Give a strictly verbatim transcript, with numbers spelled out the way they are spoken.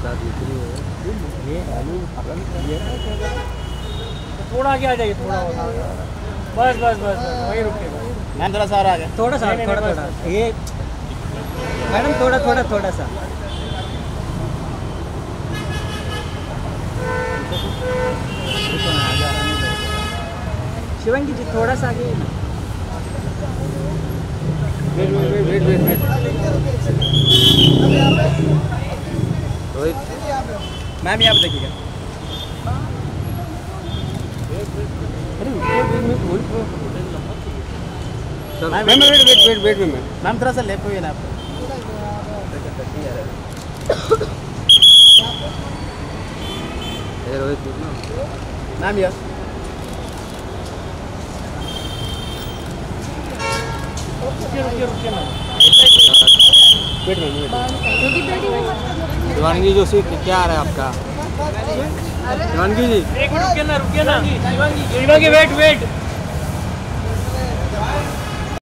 ये थोड़ा आगे आ जाइए, थोड़ा बस बस बस वही रुकेगा। मैम थोड़ा सा और आगे, थोड़ा सा थोड़ा थोड़ा ये मैडम थोड़ा थोड़ा थोड़ा सा शिवांगी जी थोड़ा सा आगे। Wait wait wait wait wait ma'am यहाँ पे देखिएगा। Ma'am wait wait wait wait ma'am ma'am थोड़ा सा लेफ्ट हुई ना आपको। मैम यस शिवांगी जोशी क्या आ रहा है आपका? शिवांगी जी एक मिनट रुकिए ना रुकिए ना शिवांगी शिवांगी वेट वेट